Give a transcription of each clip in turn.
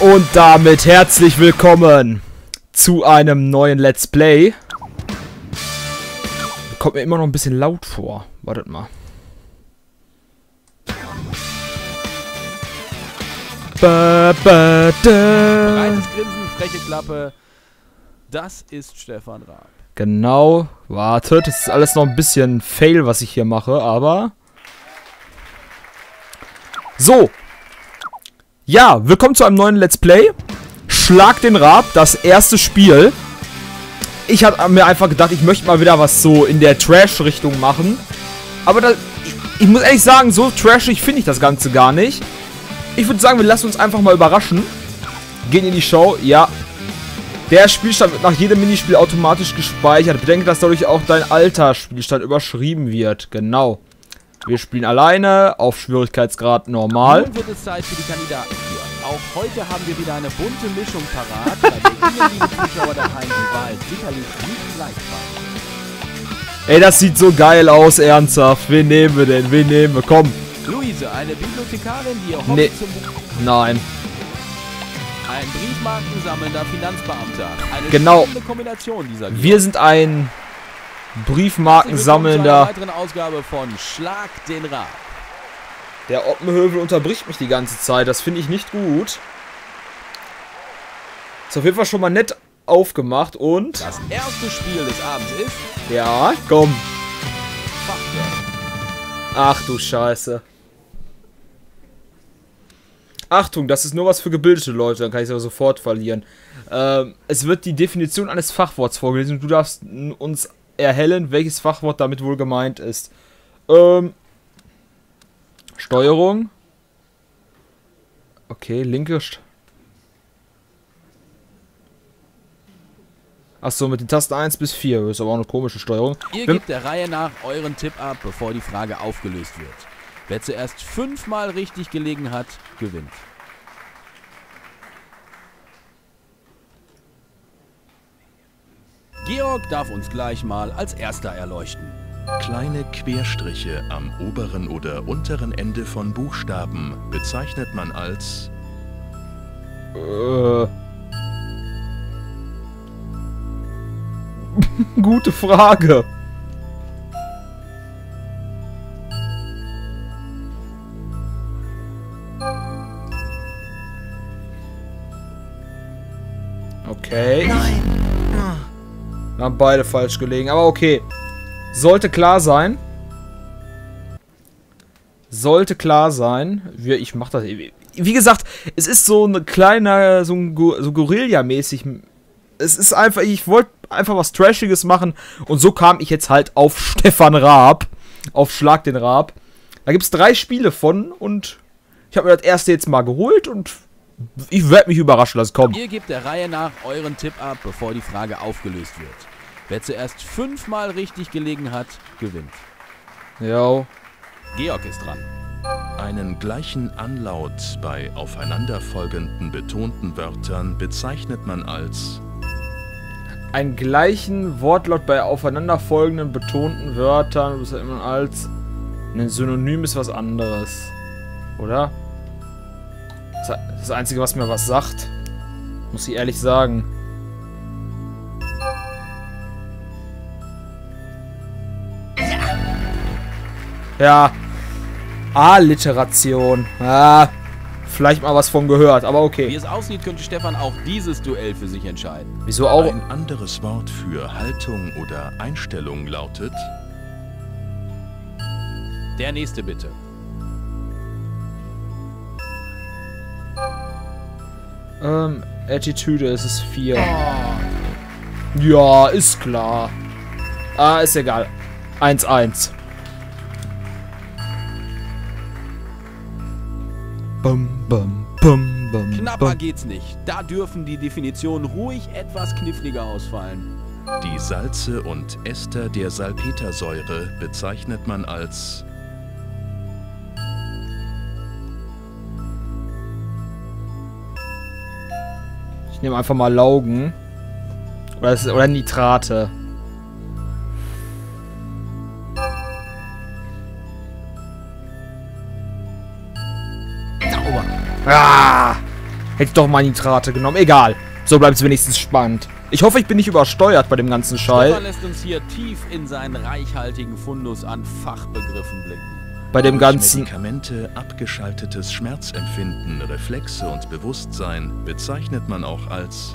Und damit herzlich willkommen zu einem neuen Let's Play. Kommt mir immer noch ein bisschen laut vor. Wartet mal. Breites Grinsen, freche Klappe. Das ist Stefan Raab. Genau, wartet. Das ist alles noch ein bisschen Fail, was ich hier mache, aber... So. Ja, willkommen zu einem neuen Let's Play. Schlag den Raab, das erste Spiel. Ich habe mir einfach gedacht, ich möchte mal wieder was so in der Trash-Richtung machen. Aber das, ich muss ehrlich sagen, so trashig finde ich das Ganze gar nicht. Ich würde sagen, wir lassen uns einfach mal überraschen. Gehen in die Show, ja. Der Spielstand wird nach jedem Minispiel automatisch gespeichert. Bedenke, dass dadurch auch dein alter Spielstand überschrieben wird. Genau. Wir spielen alleine, auf Schwierigkeitsgrad normal. Nun wird es Zeit für die Kandidatentour. Auch heute haben wir wieder eine bunte Mischung parat, bei der Ihnen, liebe Zuschauer daheim, die Wahl sicherlich nicht leicht fallen. Ey, das sieht so geil aus, ernsthaft. Wen nehmen wir denn? Wen nehmen wir? Komm. Luise, eine Bibliothekarin, die ihr Hobby Nee. zum Buch... Nein. Ein briefmarkensammelnder Finanzbeamter. Eine Genau. spannende Kombination dieser Georg. Wir sind ein Briefmarkensammelnder. Herzlich willkommen zu einer weiteren Ausgabe von Schlag den Raab. Der Oppenhövel unterbricht mich die ganze Zeit. Das finde ich nicht gut. Ist auf jeden Fall schon mal nett aufgemacht und... Das erste Spiel des Abends ist... Ja, komm. Fachwörter. Ach du Scheiße. Achtung, das ist nur was für gebildete Leute, dann kann ich es aber sofort verlieren. Es wird die Definition eines Fachworts vorgelesen und du darfst uns erhellen, welches Fachwort damit wohl gemeint ist. Steuerung. Okay, linke... Achso, mit den Tasten 1 bis 4. Das ist aber auch eine komische Steuerung. Ihr gebt der Reihe nach euren Tipp ab, bevor die Frage aufgelöst wird. Wer zuerst 5-mal richtig gelegen hat, gewinnt. Georg darf uns gleich mal als erster erleuchten. Kleine Querstriche am oberen oder unteren Ende von Buchstaben bezeichnet man als Gute Frage. Okay. Nein. Wir haben beide falsch gelegen, aber okay. Sollte klar sein. Sollte klar sein. Ich mach das. Wie gesagt, es ist so eine kleine, so Guerilla-mäßig. Es ist einfach, ich wollte einfach was Trashiges machen und so kam ich jetzt halt auf Stefan Raab. Auf Schlag den Raab. Da gibt es 3 Spiele von und ich habe mir das erste jetzt mal geholt und ich werde mich überraschen lassen. Komm. Ihr gebt der Reihe nach euren Tipp ab, bevor die Frage aufgelöst wird. Wer zuerst 5-mal richtig gelegen hat, gewinnt. Jo. Georg ist dran. einen gleichen Anlaut bei aufeinanderfolgenden betonten Wörtern bezeichnet man als Einen gleichen Wortlaut bei aufeinanderfolgenden betonten Wörtern bezeichnet man als ein Synonym ist was anderes. Oder? Das Einzige, was mir was sagt. Muss ich ehrlich sagen. Ja. Alliteration. Ah. Vielleicht mal was von gehört, aber Wie okay. es aussieht, könnte Stefan auch dieses Duell für sich entscheiden. Wieso auch? ein anderes Wort für Haltung oder Einstellung lautet Der nächste bitte. Attitüde ist es 4. Ja, ist klar. Ah, ist egal. 1-1. Bum, bum, bum, bum, Knapper bum. geht's nicht. Da dürfen die Definitionen ruhig etwas kniffliger ausfallen. die Salze und Ester der Salpetersäure bezeichnet man als Ich nehme einfach mal Laugen. Oder Nitrate. Ah! Hätte ich doch mal Nitrate genommen. Egal. So bleibt es wenigstens spannend. Ich hoffe, ich bin nicht übersteuert bei dem ganzen Scheiß. Stefan lässt uns hier tief in seinen reichhaltigen Fundus an Fachbegriffen blicken. Bei dem Durch ganzen... Medikamente abgeschaltetes Schmerzempfinden, Reflexe und Bewusstsein bezeichnet man auch als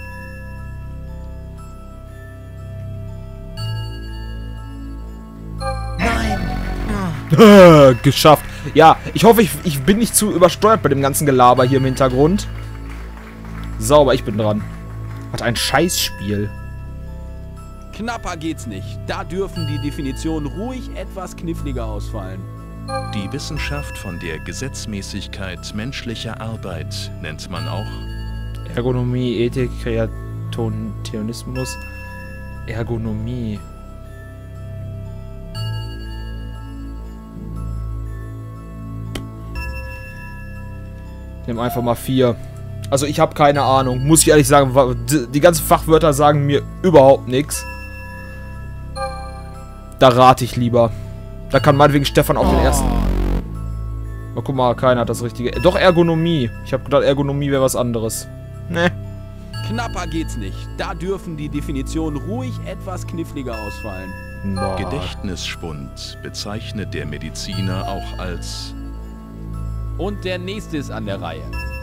geschafft. Ja, ich hoffe, ich bin nicht zu übersteuert bei dem ganzen Gelaber hier im Hintergrund. Sauber, ich bin dran. Was ein Scheißspiel. Knapper geht's nicht. Da dürfen die Definitionen ruhig etwas kniffliger ausfallen. die Wissenschaft von der Gesetzmäßigkeit menschlicher Arbeit nennt man auch Ergonomie, Ethik, Kreationismus, Ergonomie. Ich nehme einfach mal 4. Also ich habe keine Ahnung, muss ich ehrlich sagen. Die ganzen Fachwörter sagen mir überhaupt nichts. Da rate ich lieber. Da kann meinetwegen Stefan auch den ersten... Oh, guck mal, keiner hat das Richtige. Doch, Ergonomie. Ich habe gedacht, Ergonomie wäre was anderes. Ne. Knapper geht's nicht. Da dürfen die Definitionen ruhig etwas kniffliger ausfallen. Boah. Gedächtnisschwund bezeichnet der Mediziner auch als Und der nächste ist an der Reihe.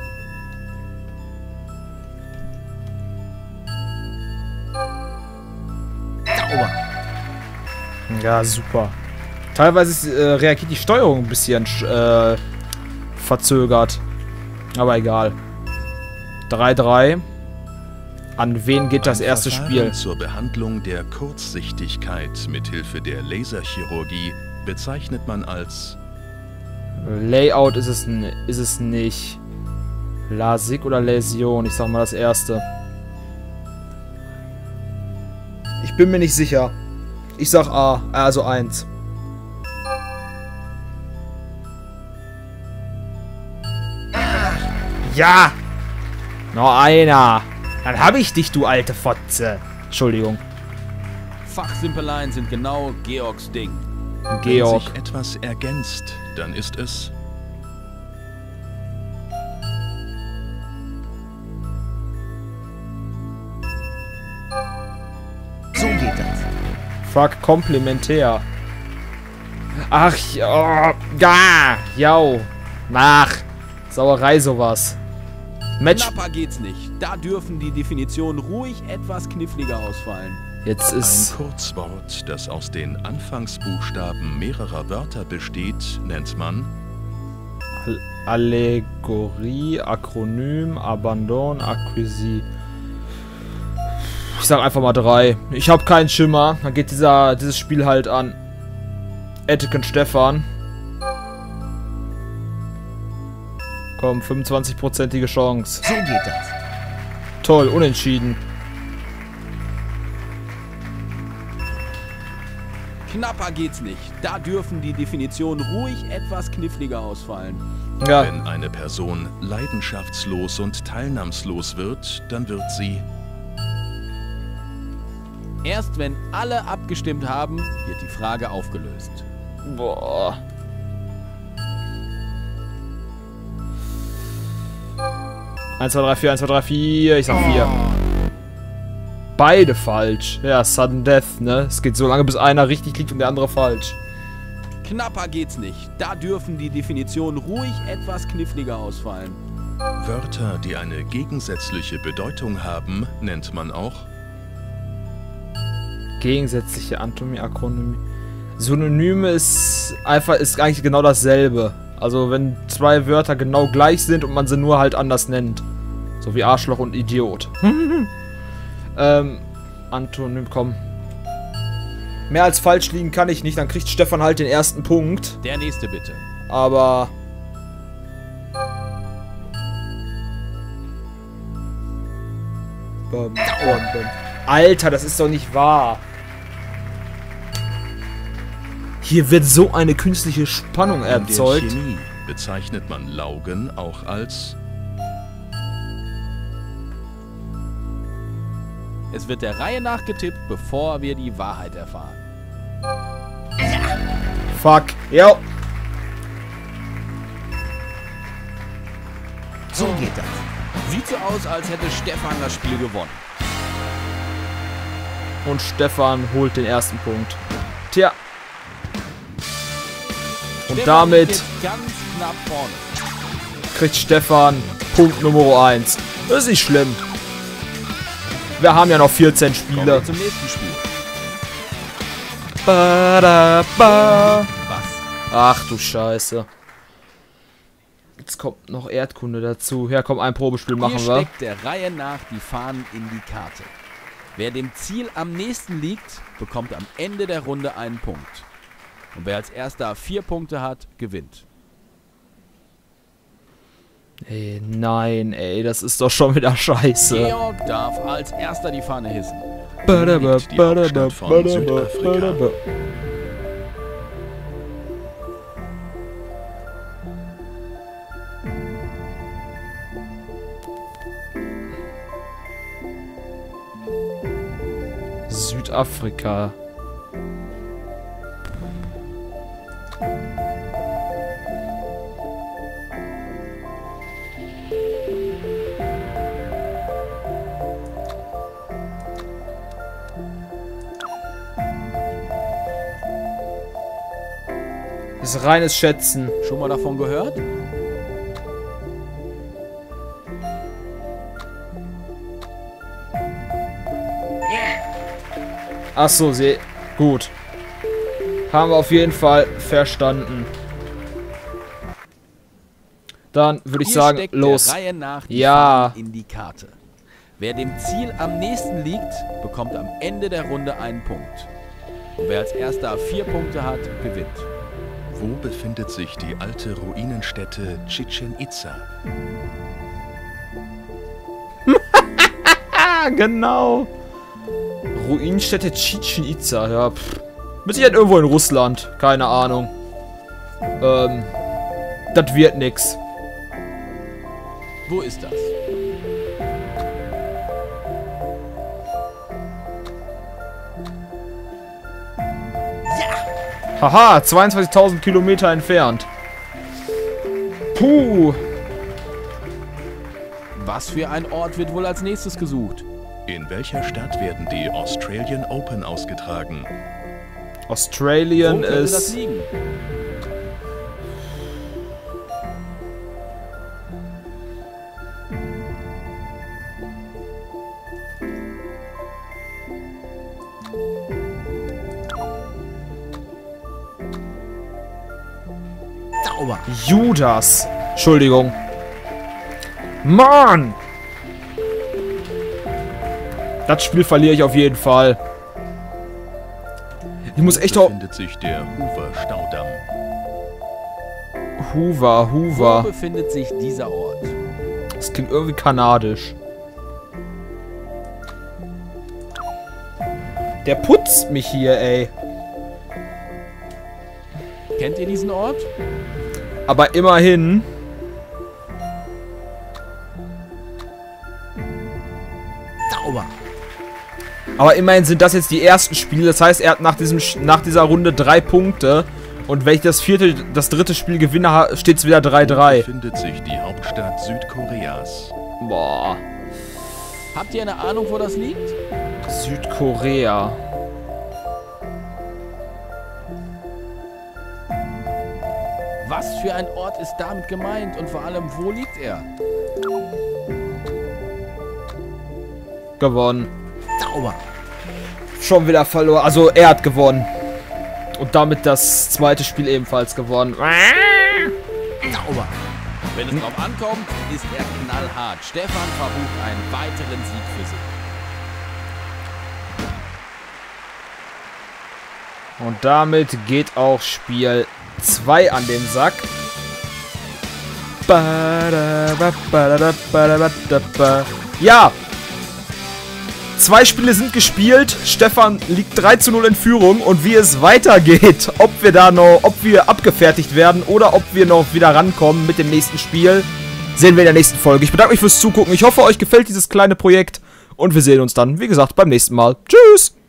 Ja, super. Teilweise reagiert die Steuerung ein bisschen verzögert. Aber egal. 3-3. An wen geht das erste Verfahren Spiel? zur Behandlung der Kurzsichtigkeit mithilfe der Laserchirurgie bezeichnet man als Layout ist es nicht. Lasik oder Läsion? Ich sag mal das erste. Ich bin mir nicht sicher. Ich sag A, also 1. Ja! Noch einer. Dann hab ich dich, du alte Fotze. Entschuldigung. Fachsimpeleien sind genau Georgs Ding. Georg. Wenn sich etwas ergänzt, dann ist es So geht das. Fuck, komplementär. Ach, ja. Jau. Nach. Sauerei sowas. Match. Knapper geht's nicht. Da dürfen die Definitionen ruhig etwas kniffliger ausfallen. Jetzt ein ist... Kurzwort, das aus den Anfangsbuchstaben mehrerer Wörter besteht, nennt man Allegorie, Akronym, Abandon, Acquisi. Ich sag einfach mal 3. Ich habe keinen Schimmer. Dann geht dieses Spiel halt an Etiken Stefan. Komm, 25%ige Chance. So geht das. Toll, unentschieden. Knapper geht's nicht. Da dürfen die Definitionen ruhig etwas kniffliger ausfallen. Ja, Wenn eine Person leidenschaftslos und teilnahmslos wird, dann wird sie Erst wenn alle abgestimmt haben, wird die Frage aufgelöst. boah. Eins, 2, 3, 4, 1, 2, 3, 4. Ich sag 4. Beide falsch. Ja, Sudden Death, ne? Es geht so lange, bis einer richtig liegt und der andere falsch. Knapper geht's nicht. Da dürfen die Definitionen ruhig etwas kniffliger ausfallen. Wörter, die eine gegensätzliche Bedeutung haben, nennt man auch Gegensätzliche Antonie, Akronomie. Synonyme ist eigentlich genau dasselbe. Also wenn zwei Wörter genau gleich sind und man sie nur halt anders nennt. So wie Arschloch und Idiot. Antonym, komm. Mehr als falsch liegen kann ich nicht, dann kriegt Stefan halt den ersten Punkt. Der nächste bitte. Aber... Alter, das ist doch nicht wahr. Hier wird so eine künstliche Spannung in der erzeugt. Chemie bezeichnet man Laugen auch als Es wird der Reihe nach getippt, bevor wir die Wahrheit erfahren. Fuck. Jo. So geht das. Sieht so aus, als hätte Stefan das Spiel gewonnen. Und Stefan holt den ersten Punkt. Tja. Und Stefan damit liegt jetzt ganz knapp vorne. kriegt Stefan Punkt Nummer 1. Das ist nicht schlimm. Wir haben ja noch 14 Kommen Spiele. wir zum nächsten Spiel. Ba. Was? Ach du Scheiße. Jetzt kommt noch Erdkunde dazu. Ja, komm, ein Probespiel machen Hier wir. steckt der Reihe nach die Fahnen in die Karte. Wer dem Ziel am nächsten liegt, bekommt am Ende der Runde einen Punkt. Und wer als erster 4 Punkte hat, gewinnt. Ey, nein, ey, das ist doch schon wieder scheiße. Georg darf als erster die Fahne hissen. liegt die Hauptstadt von Südafrika? Südafrika. Das ist reines Schätzen. Schon mal davon gehört? Ach so, gut. Haben wir auf jeden Fall verstanden. Dann würde ich Hier sagen, steckt los. der Reihe nach die Ja. Fahnen in die Karte. Wer dem Ziel am nächsten liegt, bekommt am Ende der Runde einen Punkt. Und wer als erster 4 Punkte hat, gewinnt. Wo befindet sich die alte Ruinenstätte Chichen Itza? Ah, genau. Ruinenstätte Chichen Itza, ja. Mit Sicherheit irgendwo in Russland. Keine Ahnung. Das wird nix. Wo ist das? Haha, 22.000 Kilometer entfernt. Puh. Was für ein Ort wird wohl als nächstes gesucht? In welcher Stadt werden die Australian Open ausgetragen? Australien Wo könnte das ist... liegen? Sauber. Judas. Entschuldigung. Mann! Das Spiel verliere ich auf jeden Fall. Ich muss echt Wo auch... befindet sich der Hoover-Staudamm? Hoover. Wo befindet sich dieser Ort? Das klingt irgendwie kanadisch. Der putzt mich hier, ey. Kennt ihr diesen Ort? Aber immerhin... Sauber. Aber immerhin sind das jetzt die ersten Spiele. Das heißt, er hat nach dieser Runde 3 Punkte. Und wenn ich das dritte Spiel gewinne, steht es wieder Wo 3-3. befindet sich die Hauptstadt Südkoreas? Boah. Habt ihr eine Ahnung, wo das liegt? Südkorea. Was für ein Ort ist damit gemeint und vor allem, wo liegt er? Gewonnen. Sauber. Schon wieder verloren. Also er hat gewonnen. Und damit das zweite Spiel ebenfalls gewonnen. Sauber. Wenn es drauf ankommt, ist er knallhart. Stefan verbucht einen weiteren Sieg für sich. Und damit geht auch Spiel 2 an den Sack. Ja. 2 Spiele sind gespielt. Stefan liegt 3:0 in Führung. Und wie es weitergeht, ob wir abgefertigt werden oder ob wir noch wieder rankommen mit dem nächsten Spiel, sehen wir in der nächsten Folge. Ich bedanke mich fürs Zugucken. Ich hoffe, euch gefällt dieses kleine Projekt. Und wir sehen uns dann, wie gesagt, beim nächsten Mal. Tschüss!